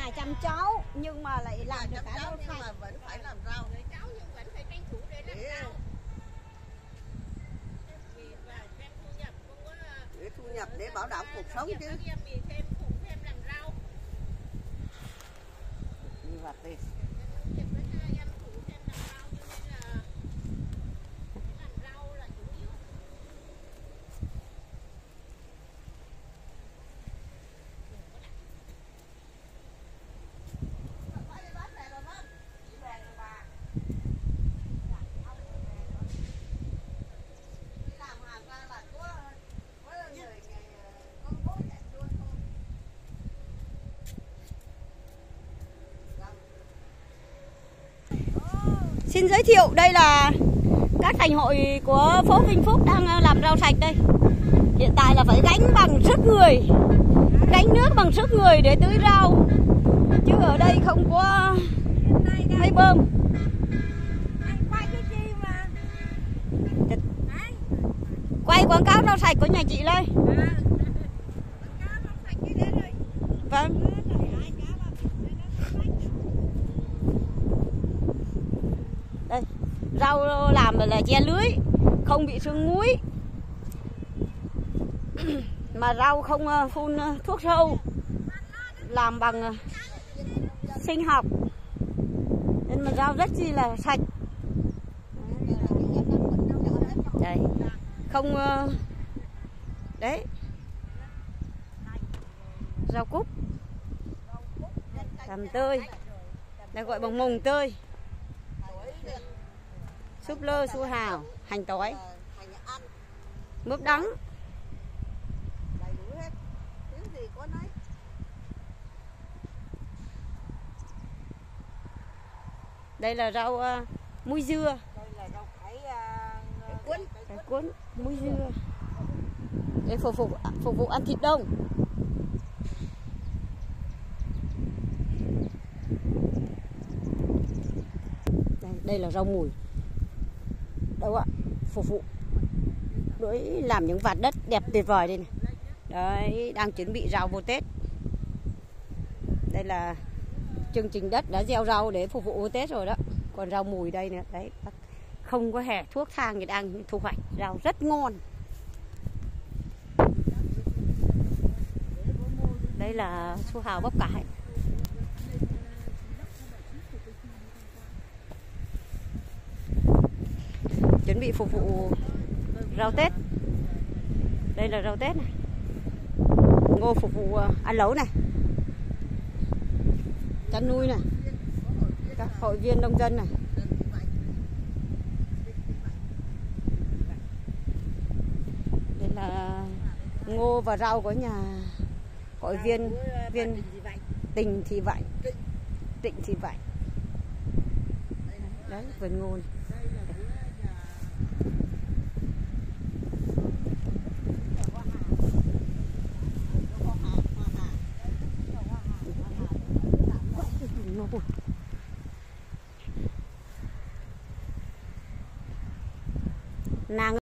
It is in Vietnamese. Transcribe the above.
nhà chăm cháu nhưng mà lại làm được cái rau sạch. Nhưng mà vẫn phải làm rau. Cháu nhưng vẫn phải tranh thủ để làm rau. Để thu nhập để bảo đảm cuộc sống chứ. Thêm làm rau. Như vậy đi. Xin giới thiệu đây là các thành hội của phố Vinh Phúc đang làm rau sạch đây. Hiện tại là phải gánh bằng sức người, gánh nước bằng sức người để tưới rau. Chứ ở đây không có máy bơm. Quay quảng cáo rau sạch của nhà chị đây. Vâng. Đây, rau làm là che lưới, không bị sương muối. Mà rau không phun thuốc sâu, làm bằng sinh học. Nên mà rau rất chi là sạch. Đây, không đấy. Rau cúc, tằm tươi, đây gọi bằng mồng tươi, súp lơ, su hào, hành tỏi, mướp đắng. Đây là rau muối dưa, cải cuốn, muối dưa để phục vụ ăn thịt đông. Đây là rau mùi. Đâu ạ? Phục vụ đối làm những vạt đất đẹp tuyệt vời đây này. Đấy, đang chuẩn bị rau vô Tết. Đây là chương trình đất đã gieo rau để phục vụ vô Tết rồi đó. Còn rau mùi đây nữa, đấy, không có hề thuốc thang thì đang thu hoạch rau rất ngon. Đây là su hào bắp cải. Chuẩn bị phục vụ rau Tết. Đây là rau Tết này. Ngô phục vụ ăn lẩu này, chăn nuôi này, các hội viên nông dân này. Đây là ngô và rau của nhà hội viên Tình Thị Vạnh, Trịnh Thị Vạnh. Đấy, vườn ngô này. Nàng